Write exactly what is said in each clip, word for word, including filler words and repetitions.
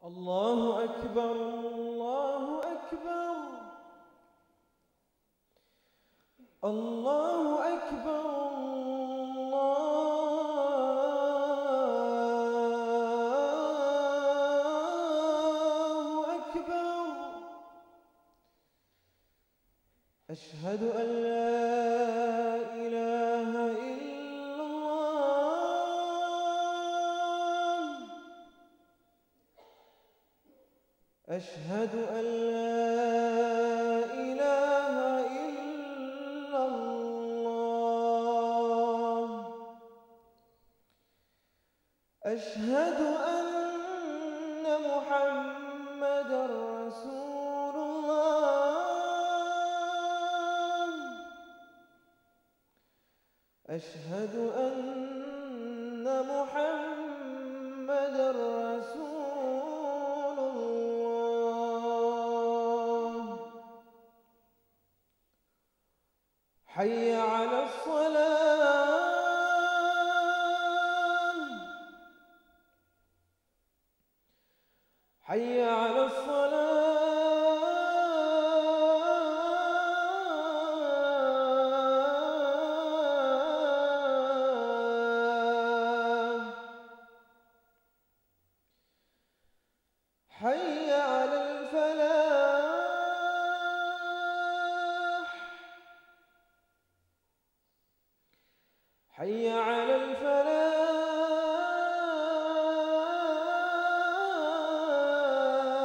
الله أكبر الله أكبر الله أكبر الله أكبر. أشهد أن لا إله إلا الله. أشهد أن لا إله إلا الله. أشهد أن محمدًا رسول الله. أشهد أن محمدًا رسول الله. حي على الصلاة. حي على الصلاة. حي على الفلاح. حي على الفلاح.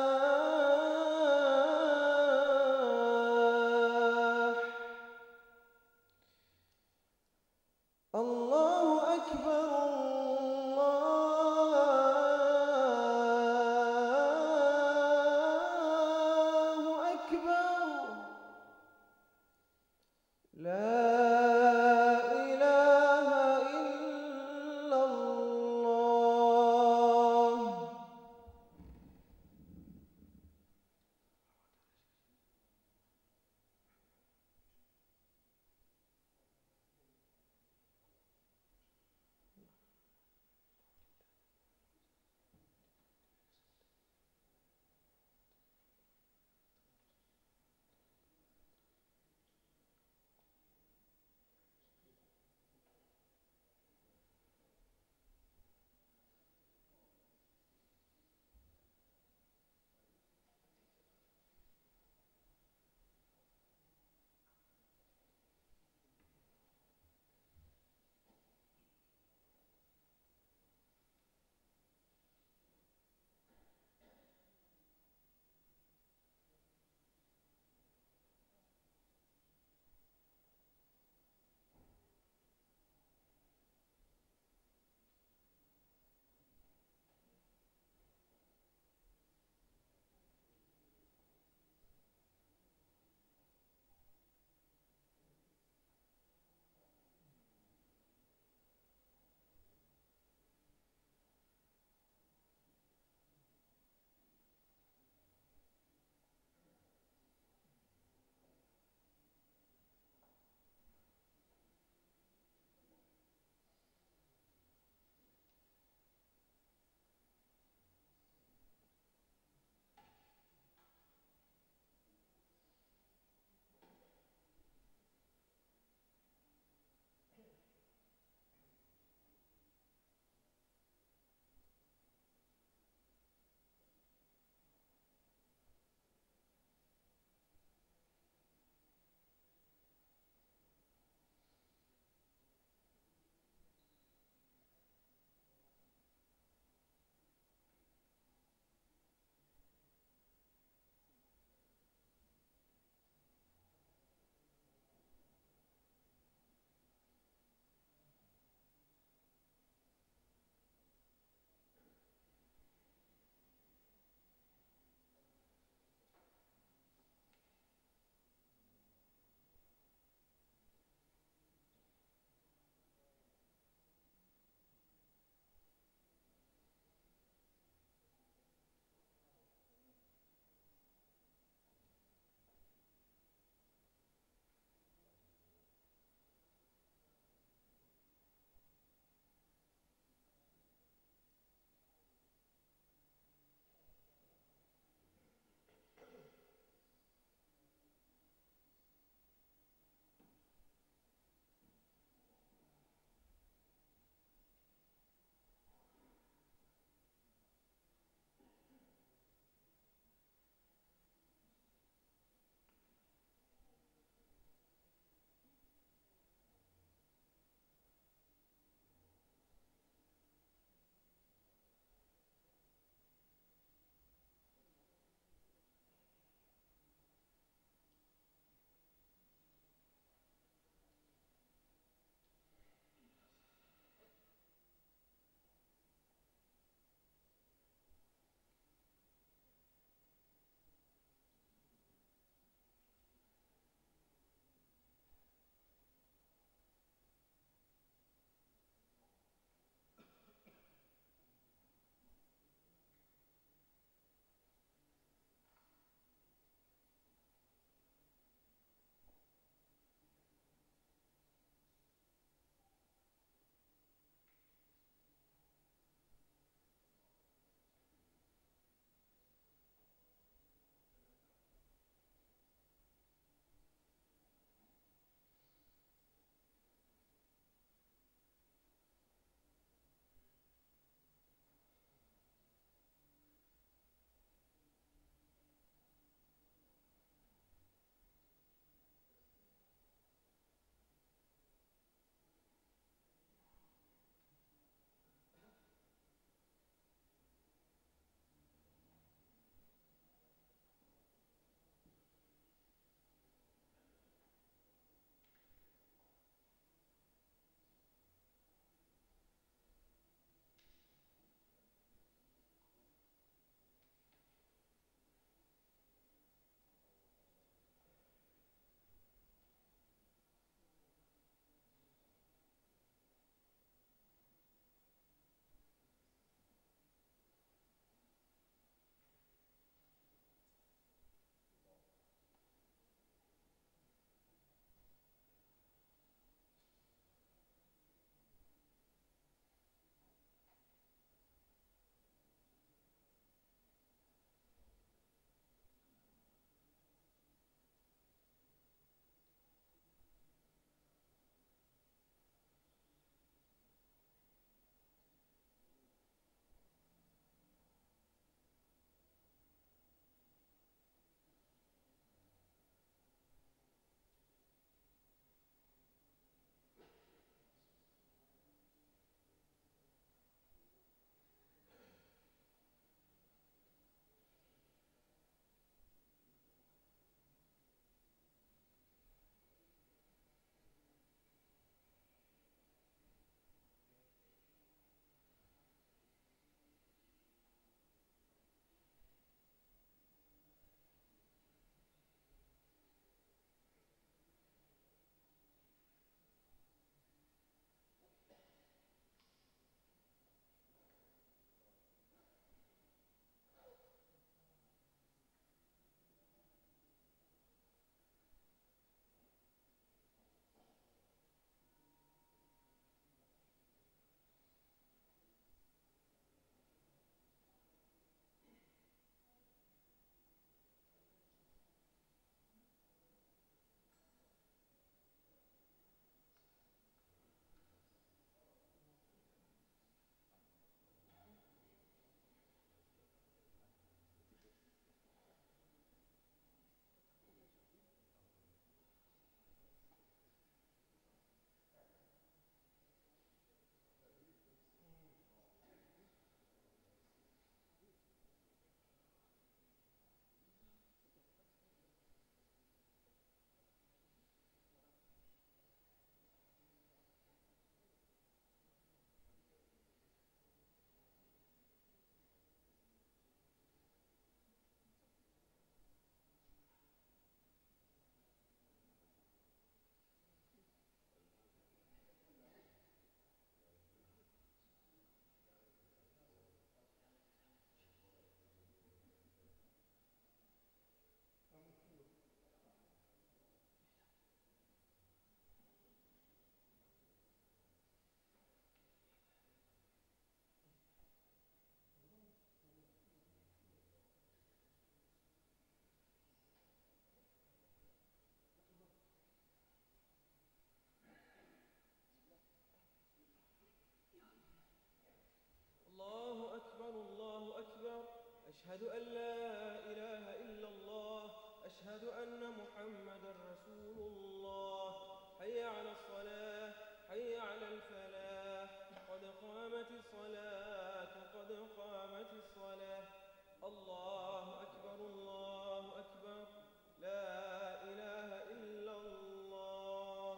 أشهد أن لا إله إلا الله أشهد أن محمدا رسول الله حي على الصلاة حي على الفلاح قد قامت الصلاة قد قامت الصلاة الله أكبر الله أكبر لا إله إلا الله.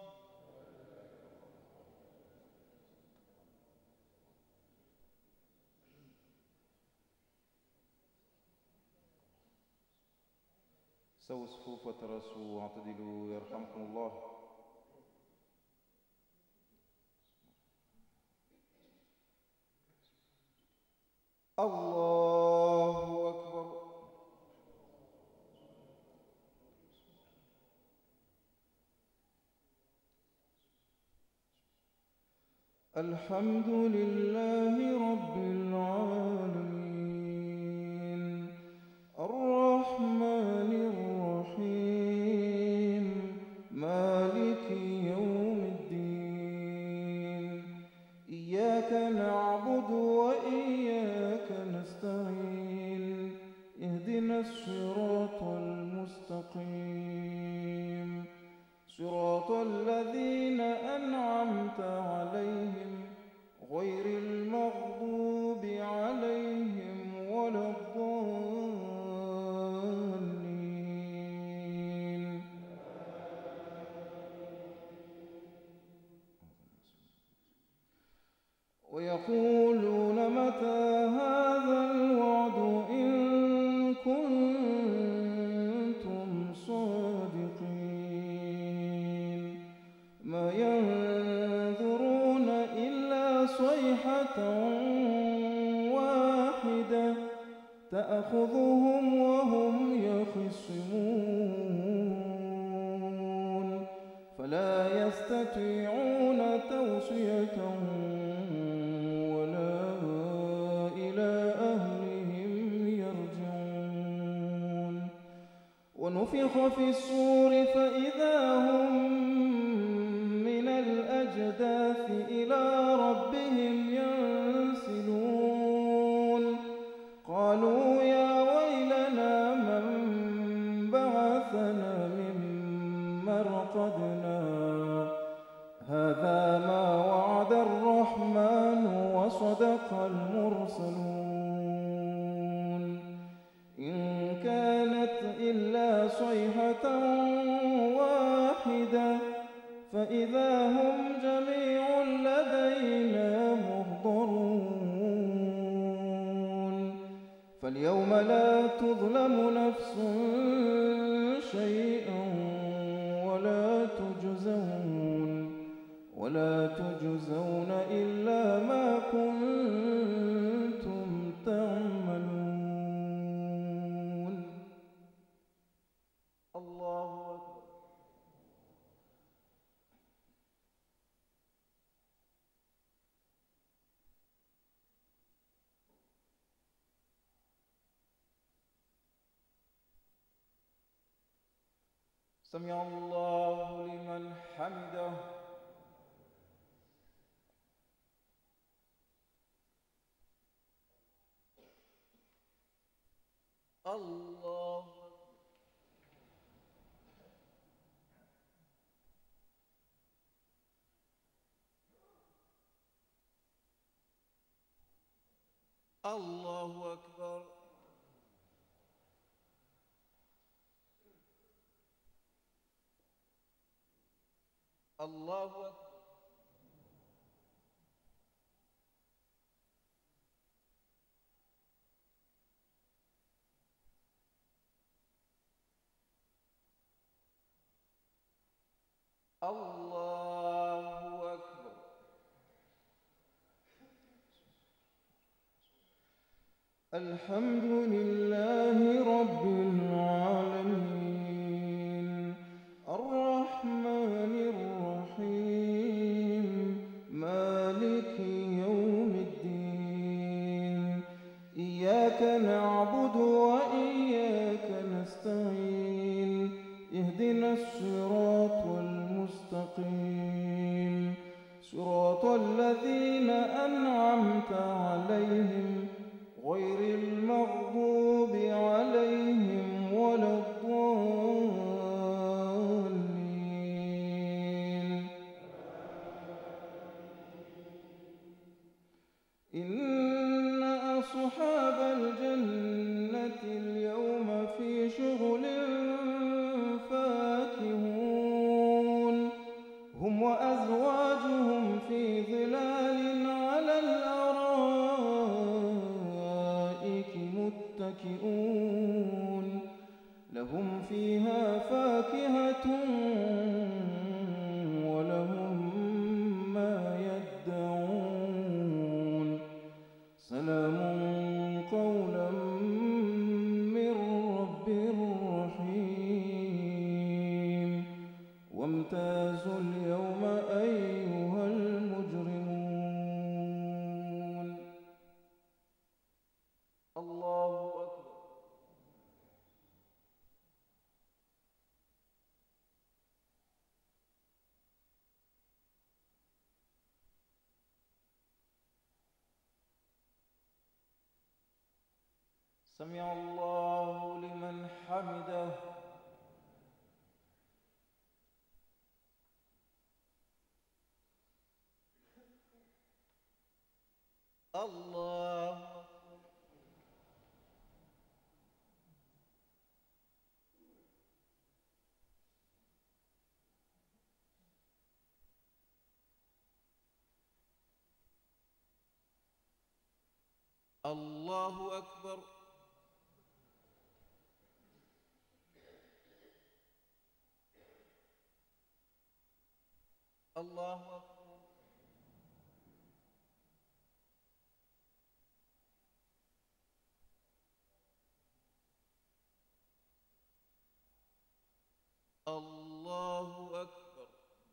سووا الصفوف وتراسوا واعتدلوا يرحمكم الله. الله أكبر. الحمد لله رب العالمين الرحمن الرحيم مالك يوم الدين إياك نعبد وإياك نستعين اهدنا الصراط المستقيم صراط الذين أنعمت عليهم غير المغضوب عليهم ولا الضالين. ويقولون متى هذا الوعد إن كنتم صادقين ما ينظرون إلا صيحة واحدة تأخذهم وهم يخصمون فلا يستطيعون توصية ولا إلى أهلهم يرجعون. ونفخ في الصور فإذا هم من الأجداث إلى ربهم ينسلون قالوا يا ويلنا من بعثنا من مرقدنا هذا ما وعد الرحمن وصدق المرسلون إن كانت إلا صيحة واحدة فإذا هم جميع لدينا محضرون. فاليوم لا تظلم نفس شيئا ولا تجزون ولا تجزون إلا ما كنتم تعملون. الله أكبر. سمع الله لمن حمده. الله الله أكبر. الله أكبر. الله أكبر. الحمد لله رب العالمين الرحمن الرحيم مالك يوم الدين إياك نعبد وإياك نستعين اهدنا الصراط المستقيم صراط الذين أنعمت عليهم غير المغضوب إن أصحاب الجنة اليوم في شغل فاكهون هم وأزواجهم في ظلال على الأرائك متكئون لهم فيها فاكهة ولهم ما يدعون سلام قولا من رب رحيم وامتازوا اليوم أيها المجرمون. الله أكبر. سمع الله لمن حمده. الله الله أكبر. الله أكبر. الله أكبر.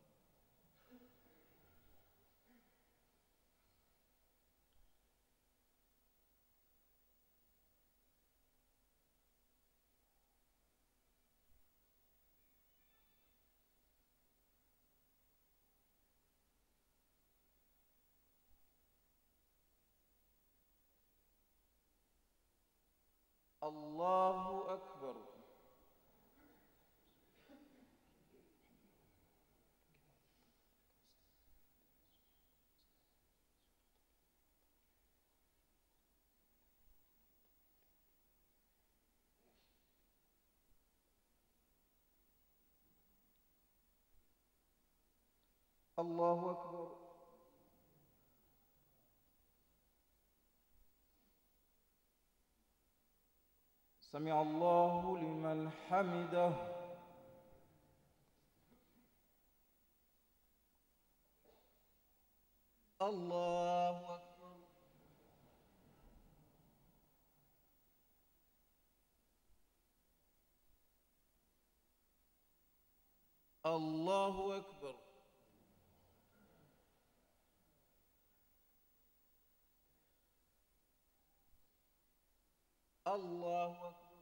الله أكبر. الله أكبر. سمع الله لمن حمده. الله أكبر. الله أكبر. الله أكبر.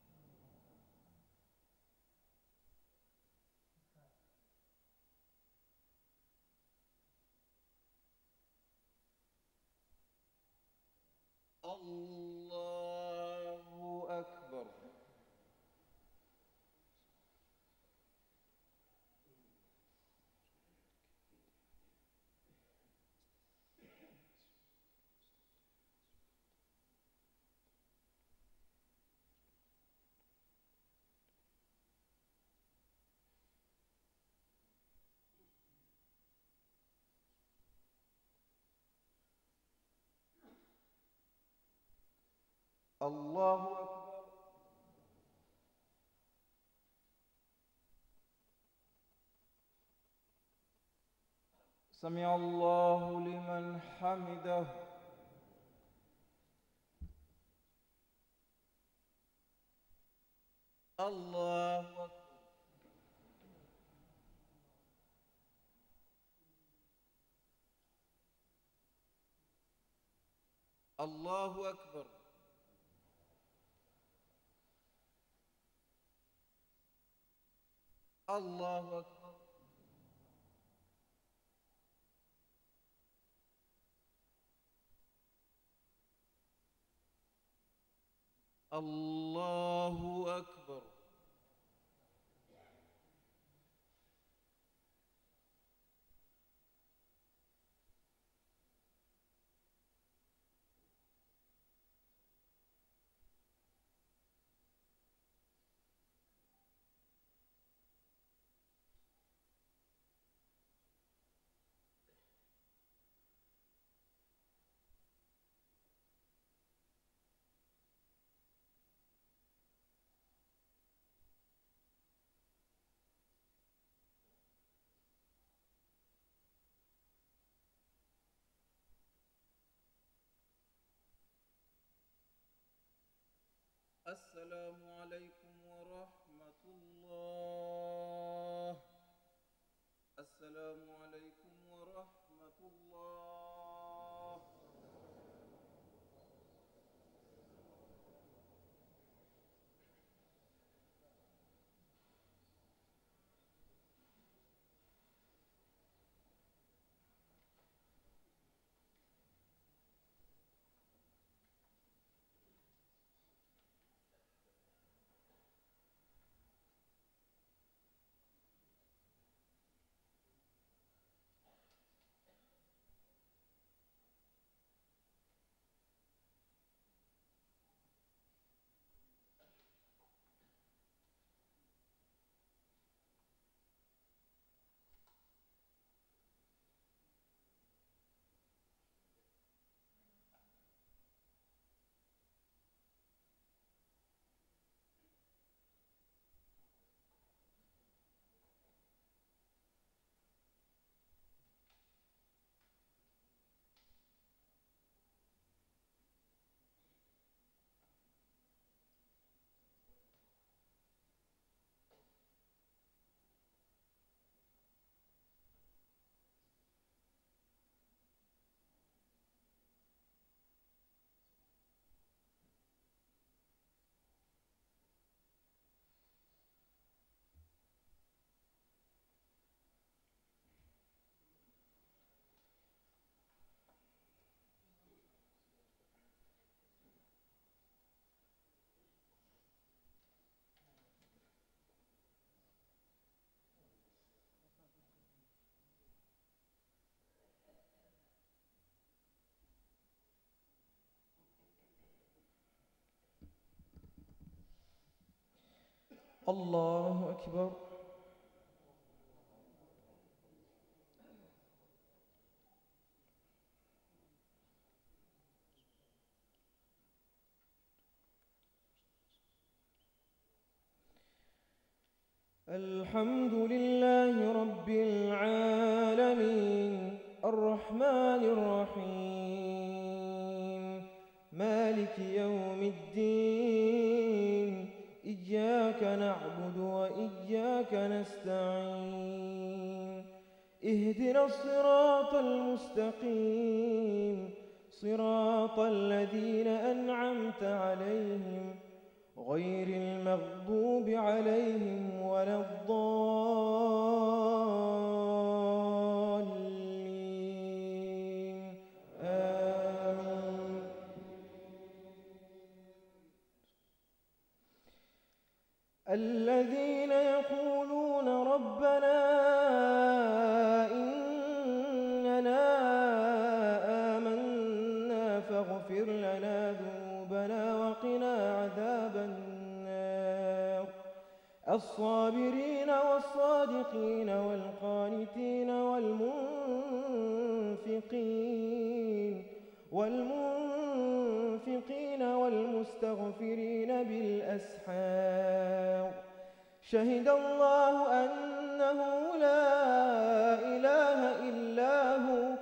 الله أكبر. الله أكبر. سمع الله لمن حمده. الله أكبر. الله أكبر. الله أكبر. الله أكبر. السلام عليكم ورحمة الله. السلام عليكم ورحمة الله. الله أكبر. الحمد لله رب العالمين الرحمن الرحيم مالك يوم الدين إياك نعبد وإياك نستعين اهدنا الصراط المستقيم صراط الذين أنعمت عليهم غير المغضوب عليهم ولا الضالين آمين. الذين يقولون ربنا إننا آمنا فاغفر لنا ذنوبنا وقنا عذاب النار الصابرين والصادقين والقانتين والمنفقين والمنفقين والمستغفرين بالأسحار شهد الله أنه لا إله إلا هو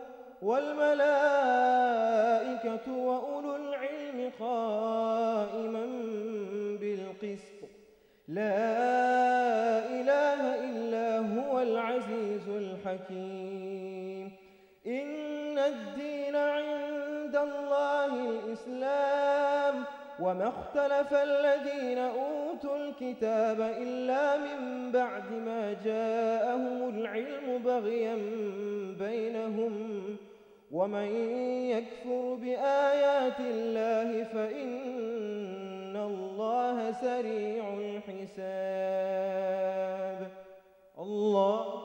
والملائكة وأولو العلم قائما بالقسط لا إله إلا هو العزيز الحكيم إن الدين عند الله الإسلام وما اختلف الذين أوتوا الكتاب إلا من بعد ما جاءهم العلم بغيا بينهم ومن يكفر بآيات الله فإن الله سريع الحساب. الله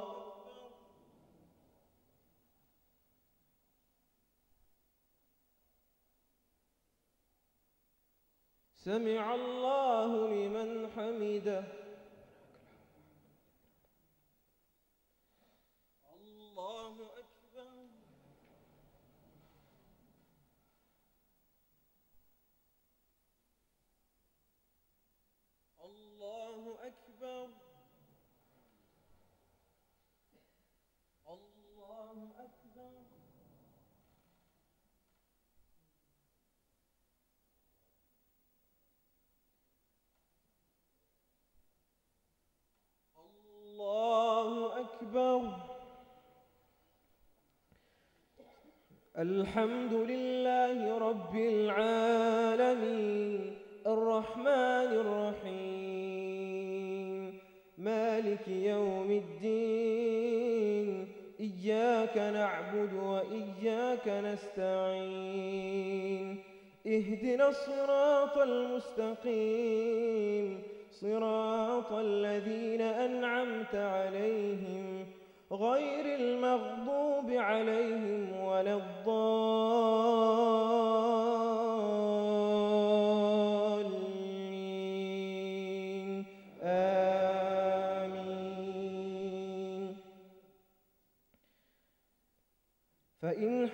سمع الله لمن حمده. الله أكبر. الله أكبر. الله أكبر. الحمد لله رب العالمين الرحمن الرحيم مالك يوم الدين إياك نعبد وإياك نستعين اهدنا الصراط المستقيم صراط الذين أنعمت عليهم غير المغضوب عليهم ولا الضالين آمين. فإن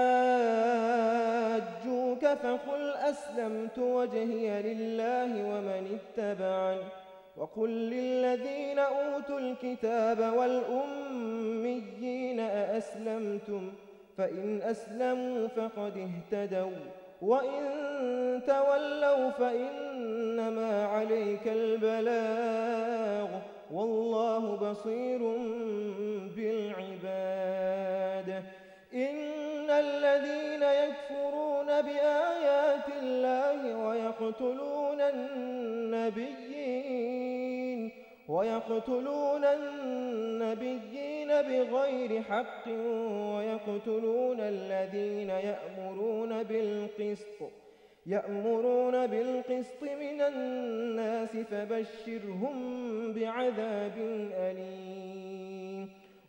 حاجوك فقل أسلمت وجهي لله ومن اتبعني وقل للذين أوتوا الكتاب والأميين أأسلمتم فإن أسلموا فقد اهتدوا وإن تولوا فإنما عليك البلاغ والله بصير بالعباد. إن الذين يكفرون بآيات الله ويقتلون النبيين ويقتلون النبيين بغير حق ويقتلون الذين يأمرون بالقسط يأمرون بالقسط من الناس فبشرهم بعذاب أليم.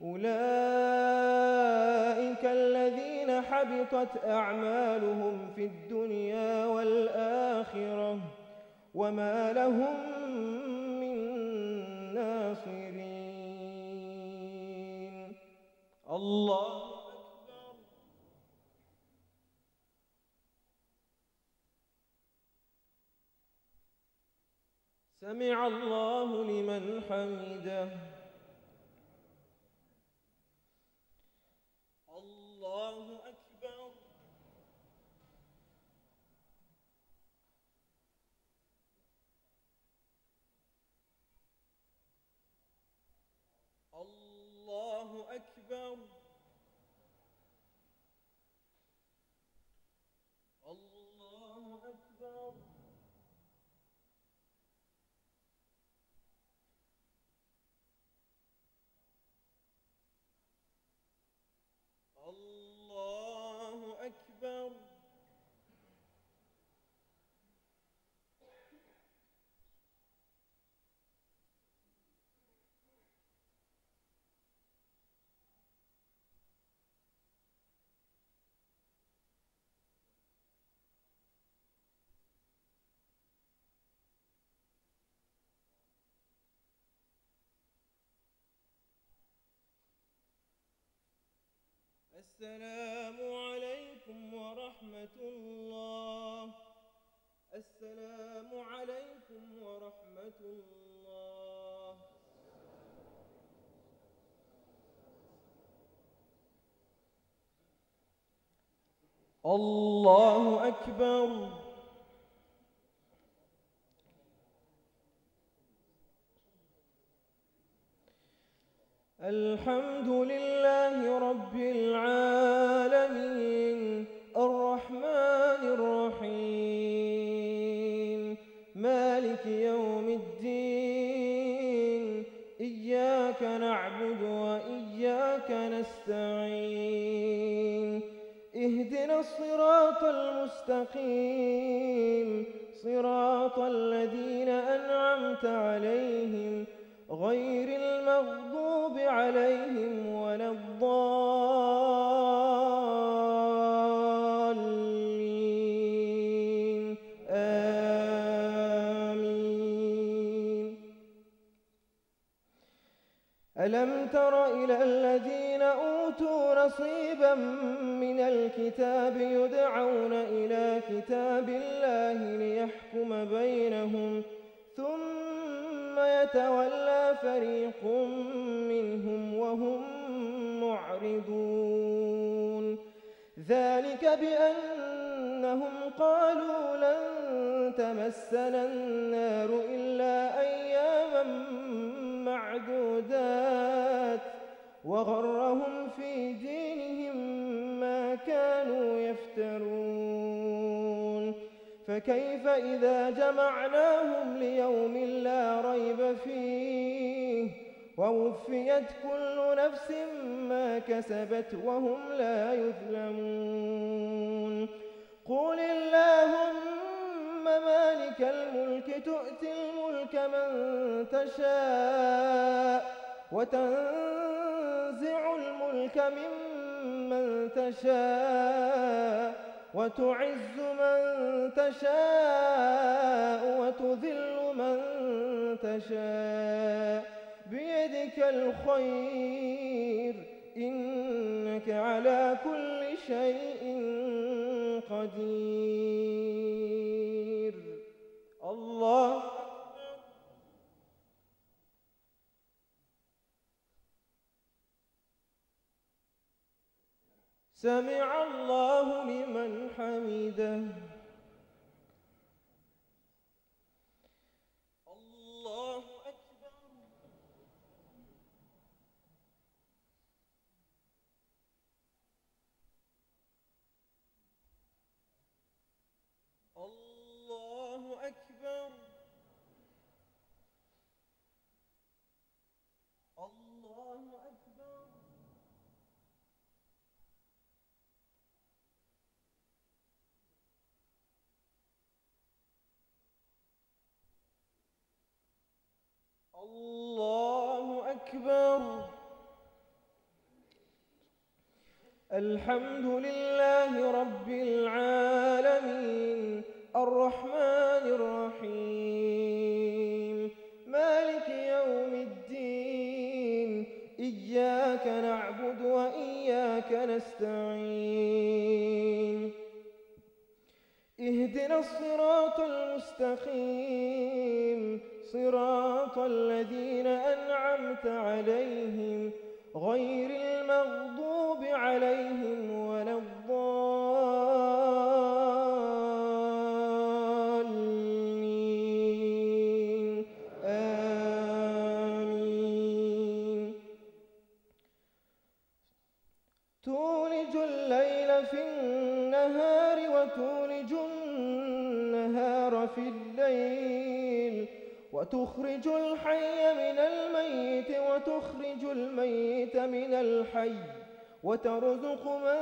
أولئك الذين حبطت أعمالهم في الدنيا والآخرة وما لهم من ناصرين. الله أكبر. سمع الله لمن حمده. الله أكبر. الله أكبر. الله أكبر. الله أكبر. السلام عليكم ورحمة الله. السلام عليكم ورحمة الله. الله أكبر. الحمد لله رب العالمين الرحمن الرحيم مالك يوم الدين إياك نعبد وإياك نستعين اهدنا الصراط المستقيم صراط الذين أنعمت عليهم غير المغضوب عليهم ولا الضالين آمين. ألم تر إلى الذين أوتوا نصيبا من الكتاب يدعون إلى كتاب الله ليحكم بينهم ثم يتولى فريق منهم وهم معرضون ذلك بأنهم قالوا لن تمسنا النار إلا أياما معدودات وغرهم في دينهم ما كانوا يفترون فكيف إذا جمعناهم ليوم لا ريب فيه ووفيت كل نفس ما كسبت وهم لا يظلمون قل اللهم مالك الملك تؤتي الملك من تشاء وتنزع الملك ممن تشاء وتعز من تشاء وتذل من تشاء بيدك الخير إنك على كل شيء قدير الله سمع الله لمن حمده الله أكبر الله أكبر الله أكبر الله أكبر الحمد لله رب العالمين الرحمن الرحيم مالك يوم الدين إياك نعبد وإياك نستعين اهدنا الصراط المستقيم صراط الذين أنعمت عليهم غير المغضوب عليهم ولا الضالين آمين تولج الليل في النهار وتولج النهار في الليل وتخرج الحي من الميت وتخرج الميت من الحي وترزق من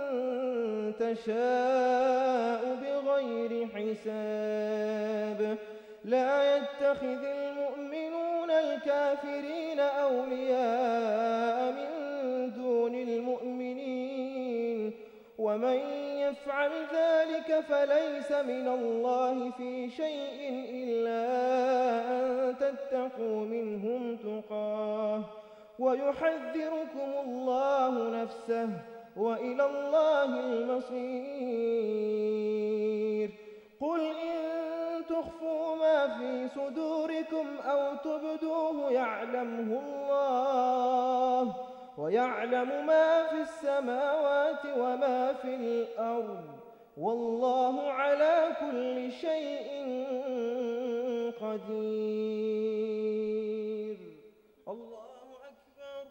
تشاء بغير حساب لا يتخذ المؤمنون الكافرين أولياء من دون المؤمنين ومن يفعل ذلك فليس من الله في شيء إلا أن تتقوا منهم تقاه ويحذركم الله نفسه وإلى الله المصير قل إن تخفوا ما في صدوركم أو تبدوه يعلمه الله ويعلم ما في السماوات وما في الأرض والله على كل شيء قدير الله أكبر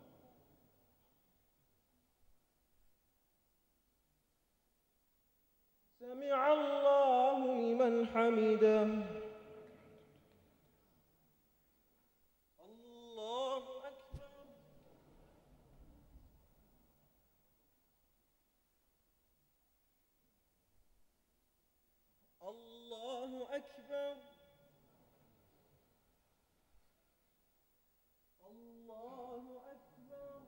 سمع الله لمن حمده الله أكبر الله أكبر الله أكبر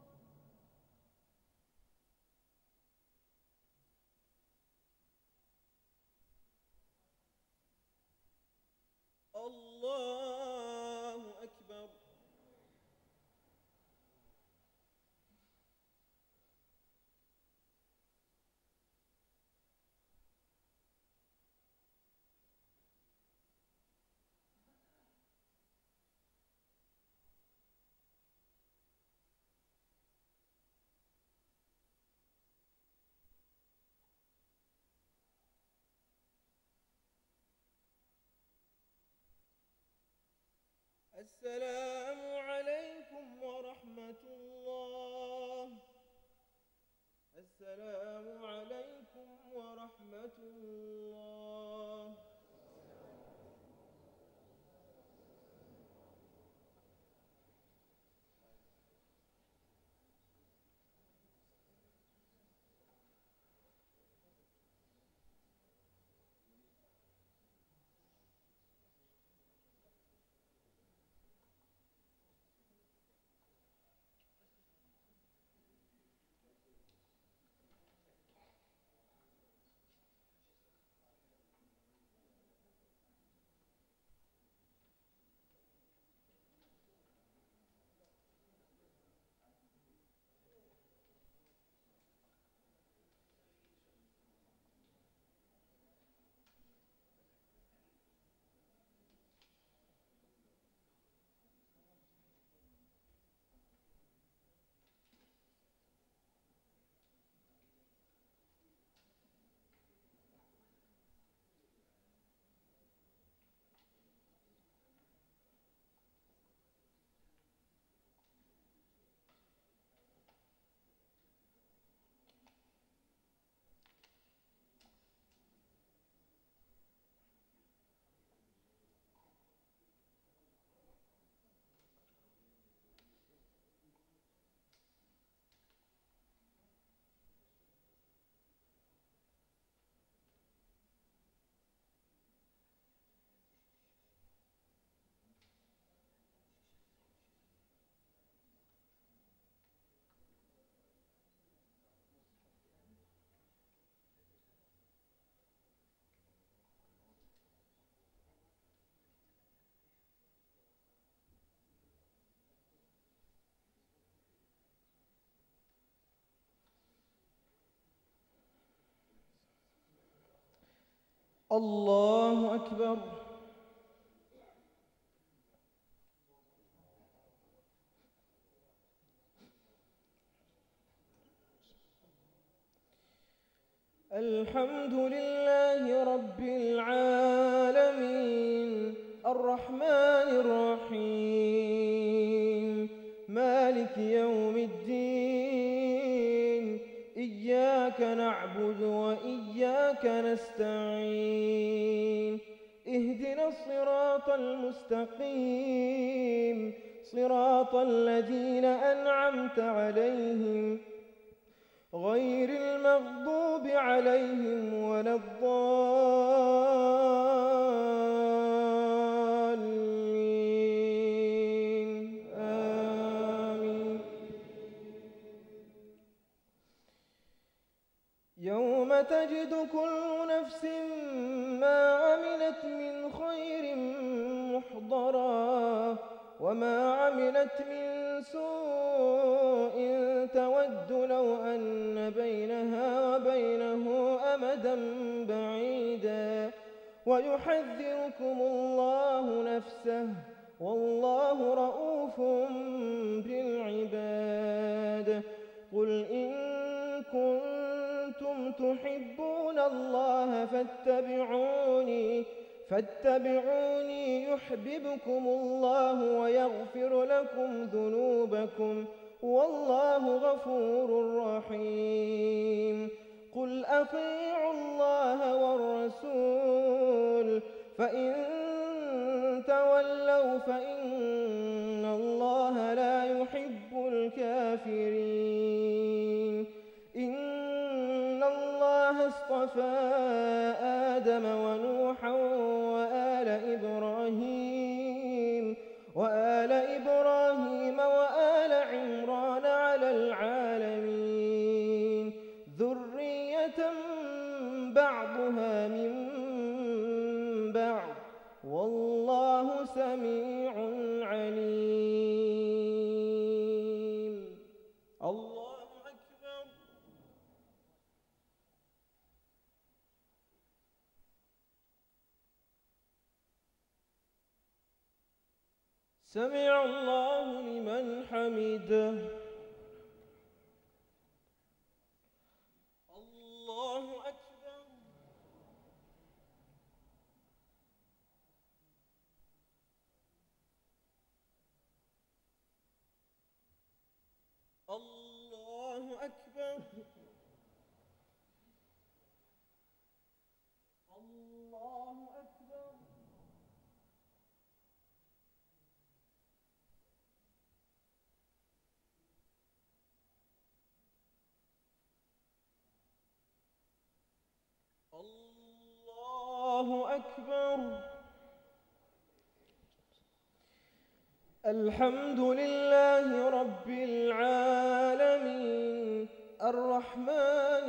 الله أكبر السلام عليكم ورحمة الله. السلام عليكم ورحمة الله. الله أكبر. الحمد لله رب العالمين الرحمن الرحيم مالك يوم الدين إياك نعبد وإياك نستعين اهدنا الصراط المستقيم صراط الذين أنعمت عليهم غير المغضوب عليهم ولا الضالين آمين. يوم تجد كل نفس ما عملت من خير محضرا وما عملت من سوء تود لو أن بينها وبينه أمدا بعيدا ويحذركم الله نفسه والله رؤوف بالعباد. قل إن كنتم تحبون الله فاتبعوني فاتبعوني يحببكم الله ويغفر لكم ذنوبكم والله غفور رحيم. قل أطيعوا الله والرسول فإن تولوا فإن الله لا يحب الكافرين. إن الله اصطفى آدم ونوحا وآل إبراهيم وآل إبراهيم وآل عمران على العالمين ذرية بعضها من بعض والله سميع عليم. الله أكبر. سمع الله لمن حمده. الله أكبر. الله أكبر. الحمد لله رب العالمين الرحمن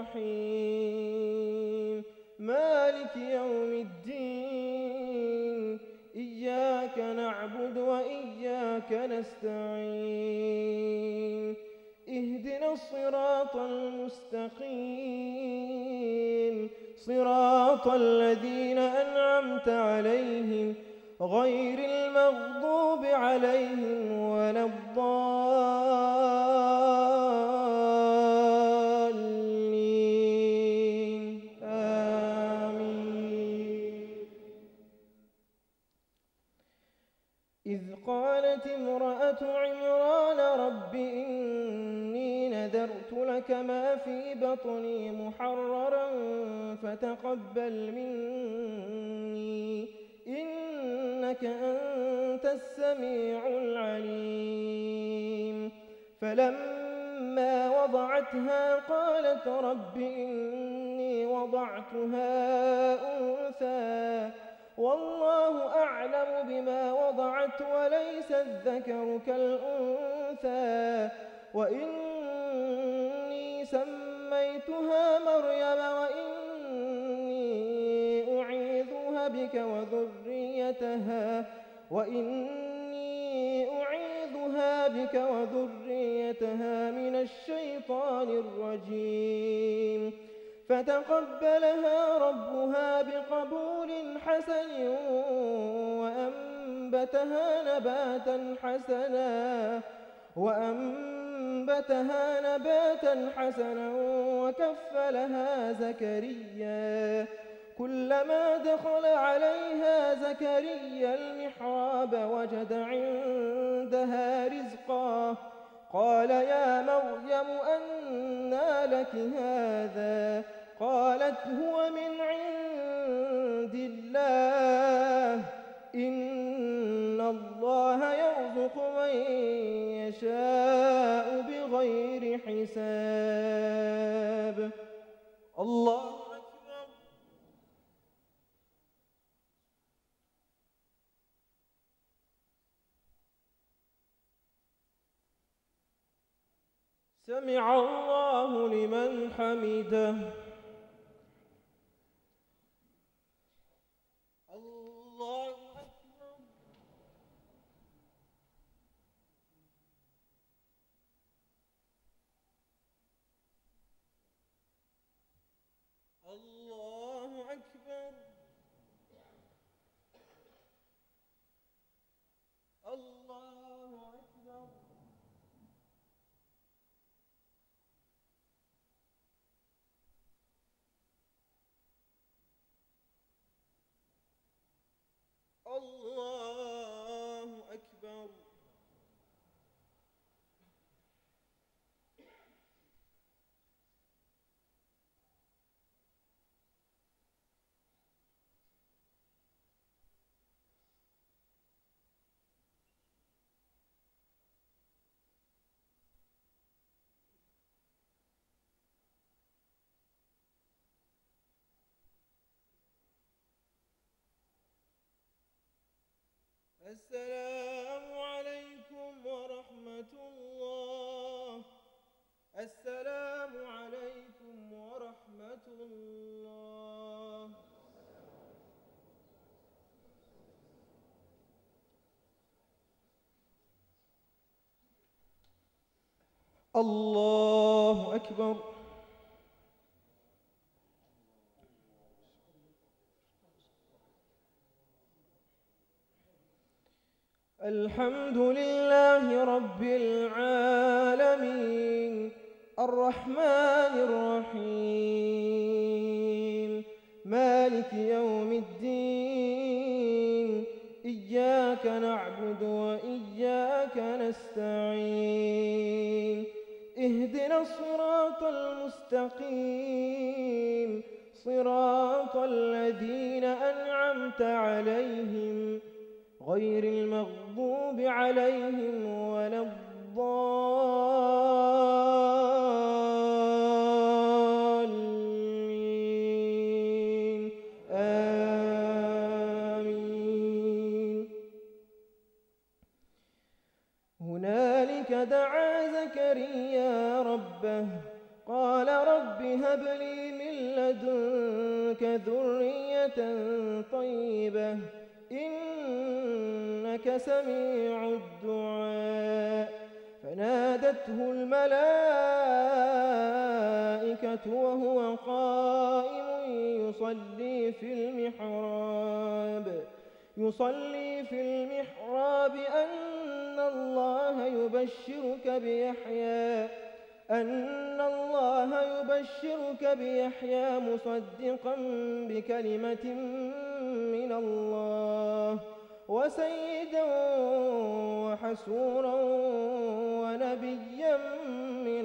الرحيم مالك يوم الدين إياك نعبد وإياك نستعين اهدنا الصراط المستقيم صراط الذين أنعمت عليهم غير المغضوب عليهم ولا الضالين آمين. إذ قالت امرأة عمران رب إني نذرت لك ما في بطني محررا فتقبل مني إنك أنت السميع العليم. فلما وضعتها قالت رب إني وضعتها أنثى والله أعلم بما وضعت وليس الذكر كالأنثى وإني سميتها مريم وإني أعيذها بك وذريتها وإني أعيذها بك وذريتها من الشيطان الرجيم. فتقبلها ربها بقبول حسن وأنبتها نباتا حسنا وأنبتها نباتا حسنا وكفلها زكريا كلما دخل عليها زكريا المحراب وجد عندها رزقا قال يا مريم أنى لك هذا قالت هو من عند الله إن الله يرزق من يشاء بغير حساب. الله أكبر. سمع الله لمن حمده. الله أكبر. الله أكبر. الله أكبر. الله أكبر. السلام عليكم ورحمة الله. السلام عليكم ورحمة الله. الله أكبر. الحمد لله رب العالمين الرحمن الرحيم مالك يوم الدين إياك نعبد وإياك نستعين اهدنا الصراط المستقيم صراط الذين أنعمت عليهم غير المغضوب عليهم ولا الضالين آمين. كذلك دعا زكريا ربه قال رب هب لي من لدنك ذرية طيبة إنك سميع الدعاء فنادته الملائكة وهو قائم يصلي في المحراب يصلي في المحراب أن الله يبشرك بيحيى أن الله يبشرك بيحيى مصدقا بكلمة من الله وسيدا وحسورا ونبيا من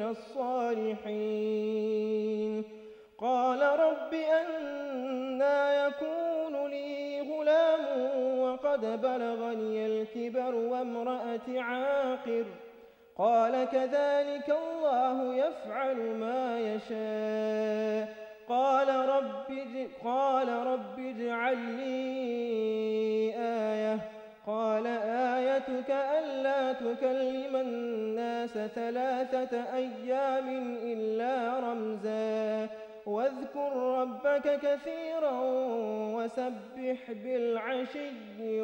الصالحين قال رب أنى يكون لي غلام وقد بلغني الكبر وامرأتي عاقر قال كذلك الله يفعل ما يشاء قال رب قال رب اجعل لي آية قال آيتك ألا تكلم الناس ثلاثة أيام إلا رمزا واذكر ربك كثيرا وسبح بالعشي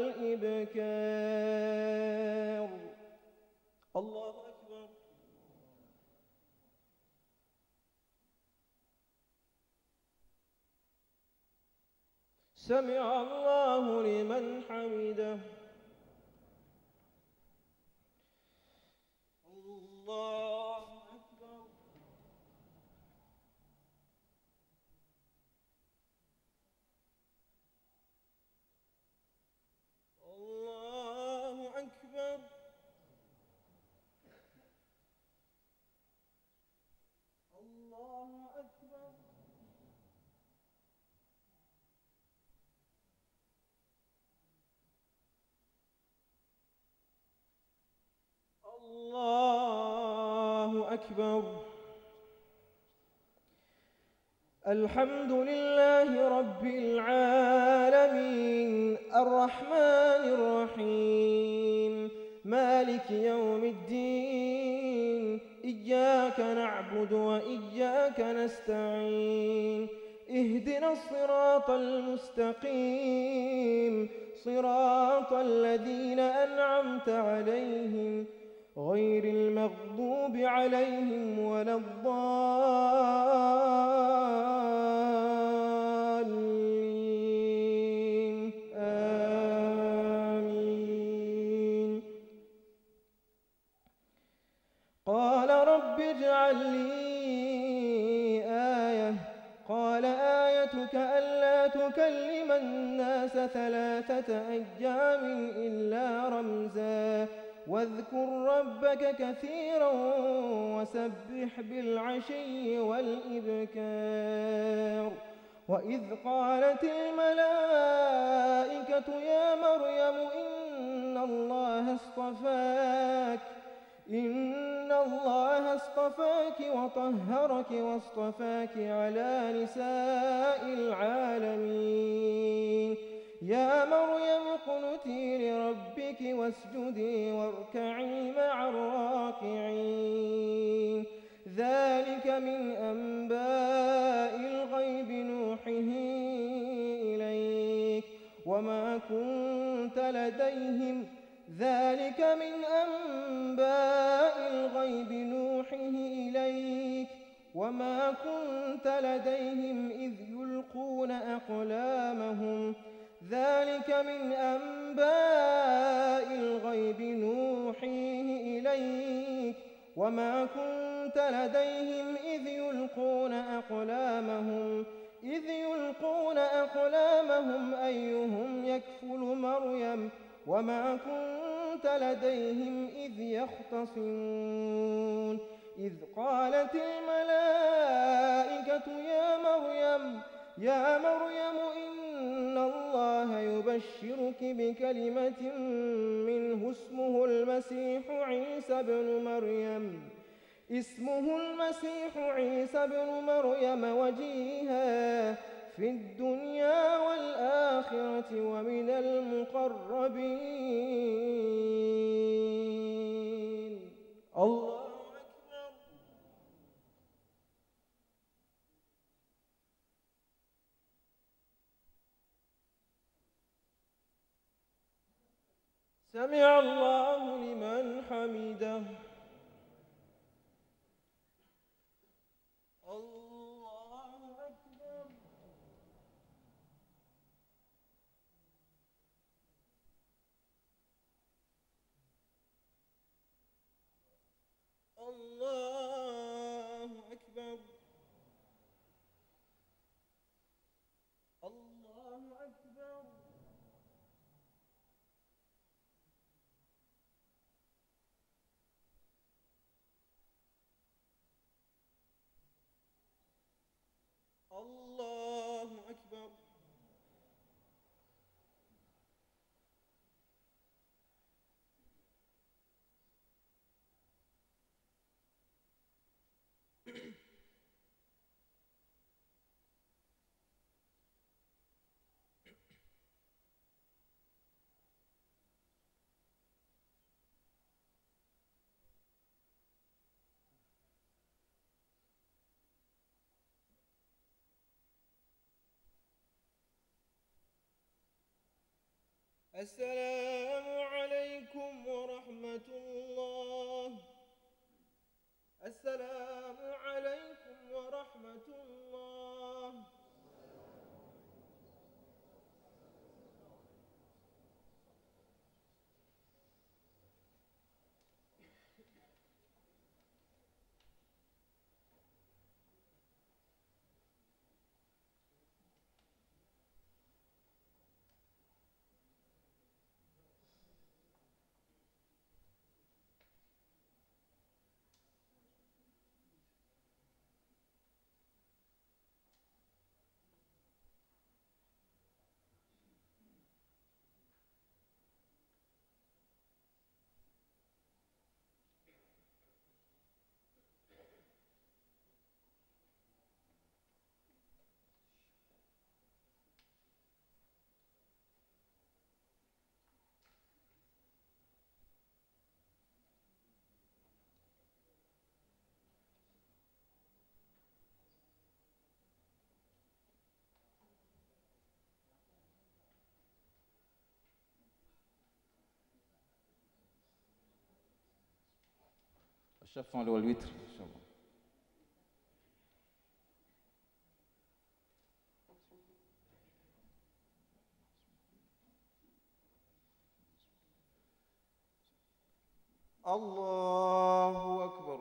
والإبكار الله أكبر سمع الله لمن حمده الله أكبر الله أكبر الله أكبر الله أكبر الحمد لله رب العالمين الرحمن الرحيم مالك يوم الدين إياك نعبد وإياك نستعين اهدنا الصراط المستقيم صراط الذين أنعمت عليهم غير المغضوب عليهم ولا الضالين آمين قال رب اجعل لي آية قال آيتك ألا تكلم الناس ثلاثة أيام إلا رمزا واذكر ربك كثيرا وسبح بالعشي والإبكار وإذ قالت الملائكة يا مريم إن الله اصطفاك إن الله اصطفاك وطهرك واصطفاك على نساء العالمين يا مريم اقنتي لربك واسجدي واركعي مع الراكعين ذلك من أنباء الغيب نوحيه إليك وما كنت لديهم ذلك من أنباء الغيب نوحيه إليك وما كنت لديهم إذ يلقون أقلامهم ذلك من أنباء الغيب نوحيه إليك وما كنت لديهم إذ يلقون أقلامهم إذ يلقون أقلامهم أيهم يكفل مريم وما كنت لديهم إذ يختصمون إذ قالت الملائكة يا مريم يا مريم إن الله يبشرك بكلمة منه اسمه المسيح عيسى بن مريم اسمه المسيح عيسى بن مريم وجيها في الدنيا والآخرة ومن المقربين سمع الله لمن حمده. الله أكبر. الله أكبر. الله أكبر. الله أكبر. السلام عليكم ورحمة الله. السلام عليكم ورحمة الله. الشفع اللي هو الوتر ان شاء الله. الله أكبر.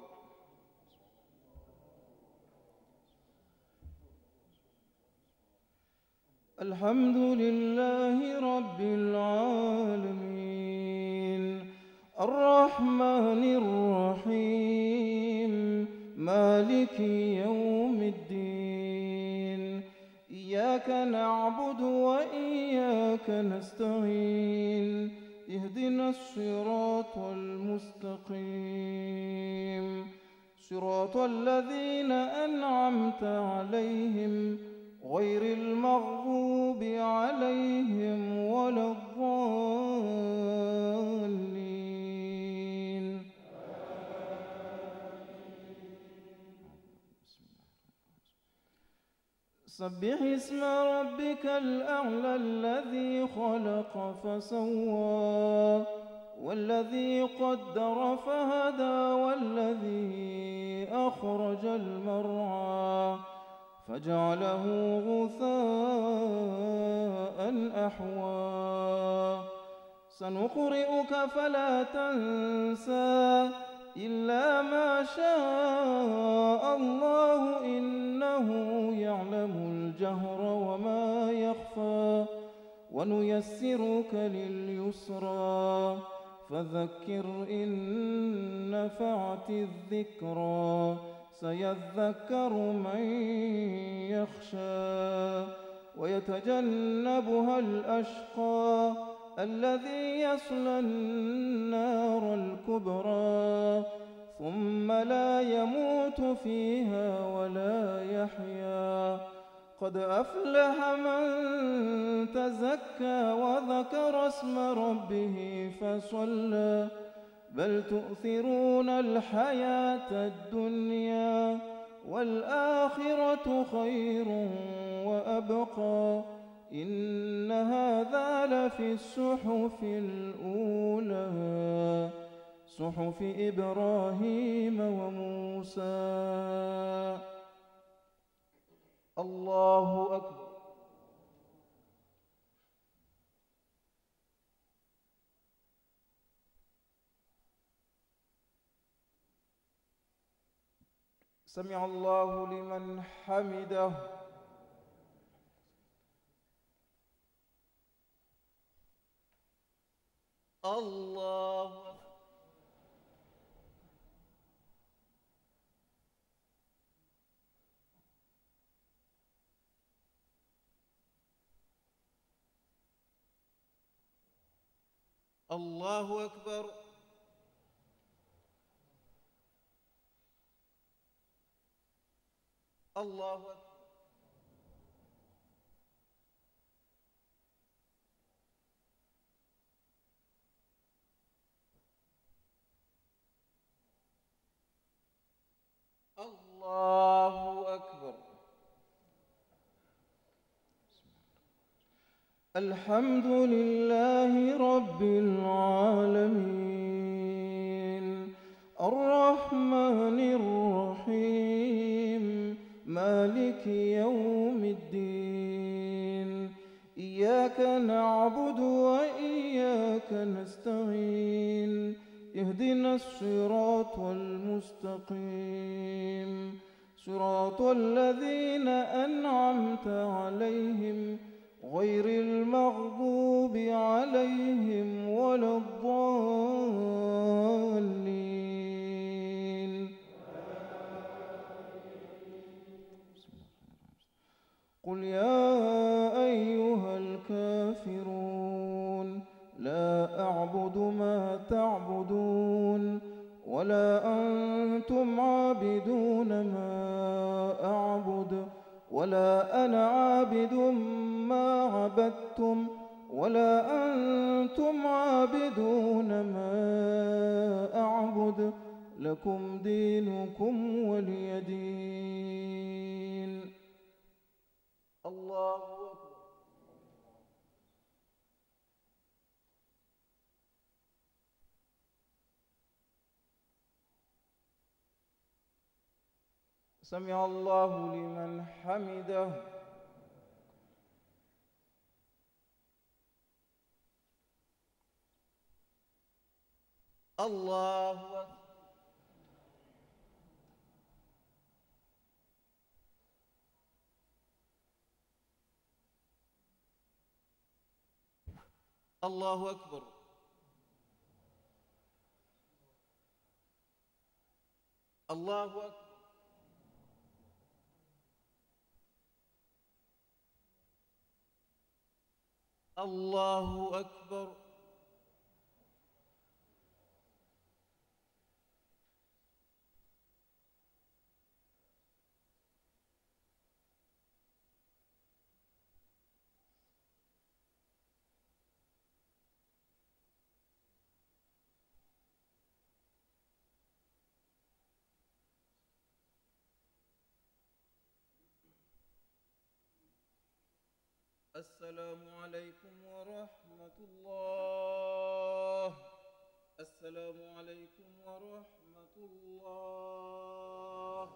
الحمد لله رب العالمين الرحمن الرحيم مالك يوم الدين. إياك نعبد وإياك نستعين. اهدنا الصراط المستقيم صراط الذين أنعمت عليهم غير المغضوب عليهم ولا الضالين. سبح اسم ربك الأعلى الذي خلق فسوى والذي قدر فهدى والذي أخرج المرعى فجعله غثاء أحوى. سنقرئك فلا تنسى إلا ما شاء الله إنه يعلم الجهر وما يخفى. ونيسرك لليسرى فذكر إن نفعت الذكرى سيذكر من يخشى ويتجنبها الأشقى الذي يصلى النار الكبرى ثم لا يموت فيها ولا يحيا. قد أفلح من تزكى وذكر اسم ربه فصلى بل تؤثرون الحياة الدنيا والآخرة خير وأبقى. إن هذا في الصحف الأولى صحف إبراهيم وموسى. الله أكبر. سمع الله لمن حمده. الله الله أكبر. الله أكبر. الله أكبر. الحمد لله رب العالمين الرحمن الرحيم مالك يوم الدين. إياك نعبد وإياك نستعين. اهدنا الصراط المستقيم صراط الذين أنعمت عليهم غير المغضوب عليهم ولا الضالين. قل يا أيها الكافرون لا أعبد ما تعبدون ولا أنتم عابدون ما أعبد ولا أنا عابد ما عبدتم ولا أنتم عابدون ما أعبد لكم دينكم ولي دين. الله أكبر. سمع الله لمن حمده. الله أكبر. الله أكبر. الله أكبر. الله أكبر. السلام عليكم ورحمة الله. السلام عليكم ورحمة الله.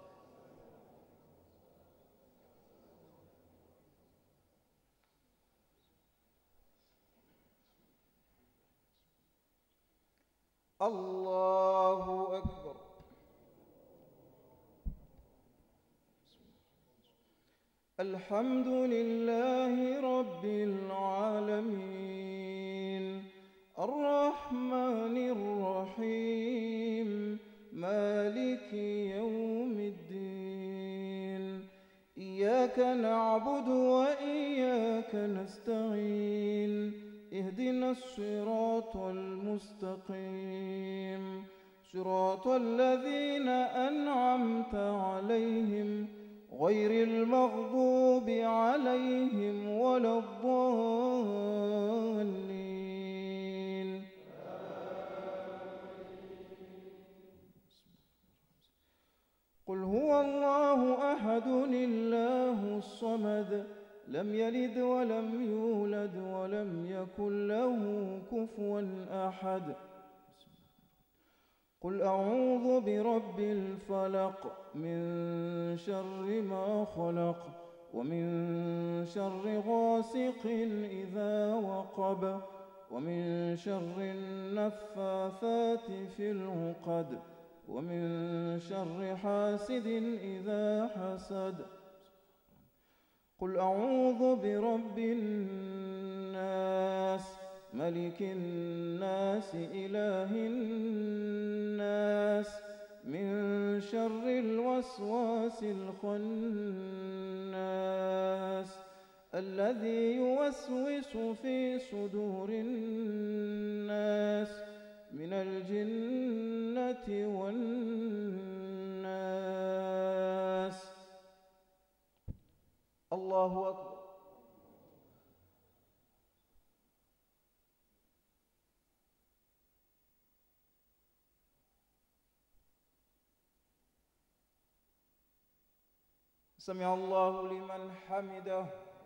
الله أكبر. الحمد لله رب العالمين الرحمن الرحيم مالك يوم الدين. إياك نعبد وإياك نستعين. اهدنا الصراط المستقيم صراط الذين أنعمت عليهم غير المغضوب عليهم ولا الضالين. قل هو الله أحد الله الصمد لم يلد ولم يولد ولم يكن أحد. قل أعوذ برب الفلق من شر ما خلق ومن شر غاسق إذا وقب ومن شر النفاثات في العقد ومن شر حاسد إذا حسد. قل أعوذ برب الناس ملك الناس إله الناس من شر الوسواس الخناس الذي يوسوس في صدور الناس من الجنة والناس. الله أكبر. سمع الله لمن حمده.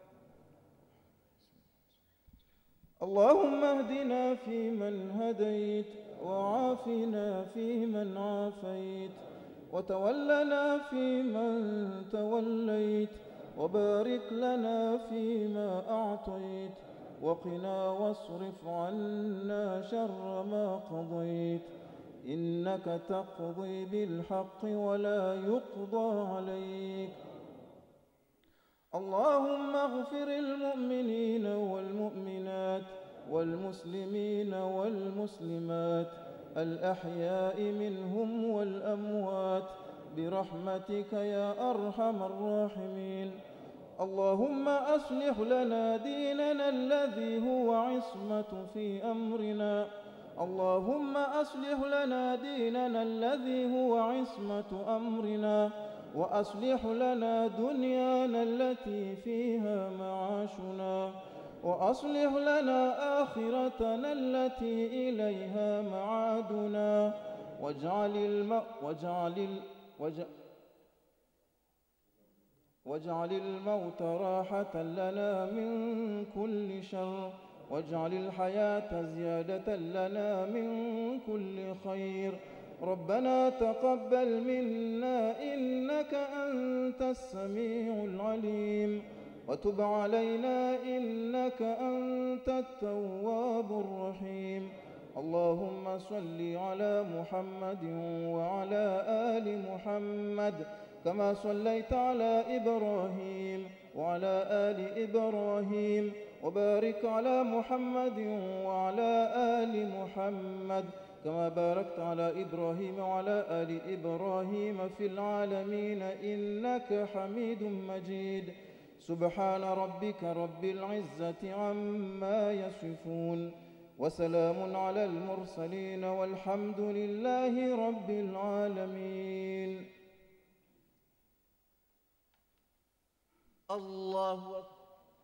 اللهم اهدنا فيمن هديت وعافنا فيمن عافيت وتولنا فيمن توليت وبارك لنا فيما أعطيت وقنا واصرف عنا شر ما قضيت إنك تقضي بالحق ولا يقضى عليك. اللهم اغفر المؤمنين والمؤمنات والمسلمين والمسلمات الأحياء منهم والأموات برحمتك يا أرحم الراحمين. اللهم أصلح لنا ديننا الذي هو عصمة في أمرنا اللهم أصلح لنا ديننا الذي هو عصمة أمرنا وأصلح لنا دنيانا التي فيها معاشنا وأصلح لنا آخرتنا التي إليها معادنا واجعل الم... واجعل ال... واجعل... واجعل الموت راحة لنا من كل شر واجعل الحياة زيادة لنا من كل خير. ربنا تقبل منا إنك أنت السميع العليم وتب علينا إنك أنت التواب الرحيم. اللهم صل على محمد وعلى آل محمد كما صليت على إبراهيم وعلى آل إبراهيم وبارك على محمد وعلى آل محمد كما باركت على إبراهيم وعلى آل إبراهيم في العالمين إنك حميد مجيد. سبحان ربك رب العزة عما يصفون وسلام على المرسلين والحمد لله رب العالمين. الله أكبر.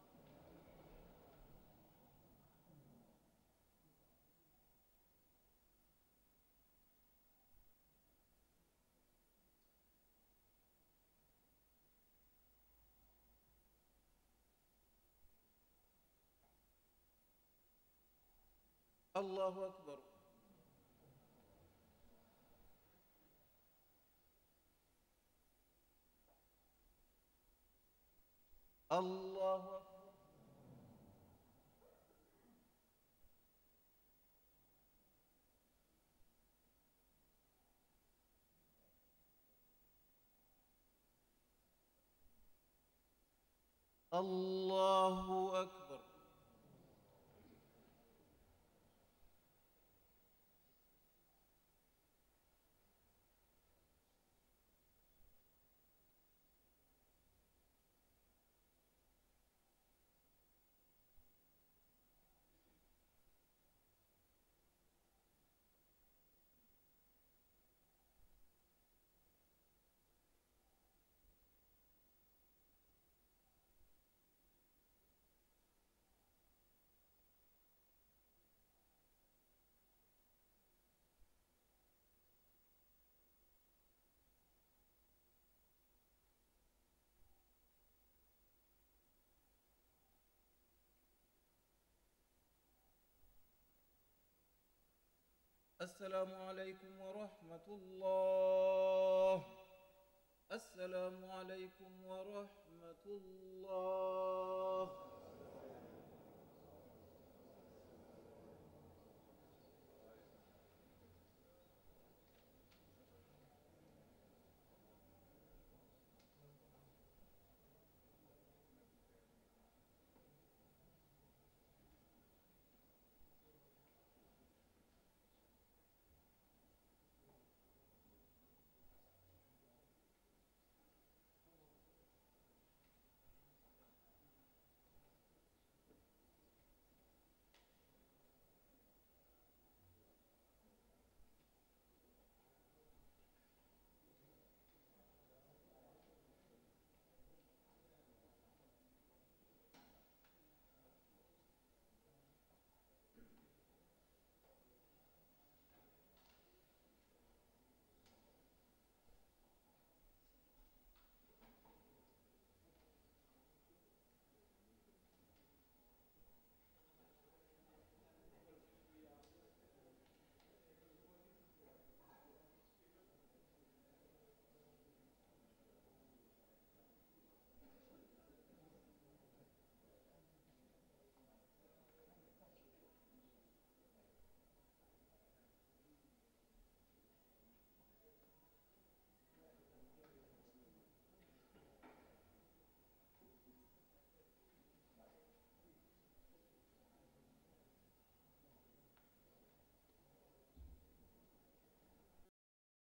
الله أكبر. الله أكبر. الله أكبر. السلام عليكم ورحمة الله. السلام عليكم ورحمة الله.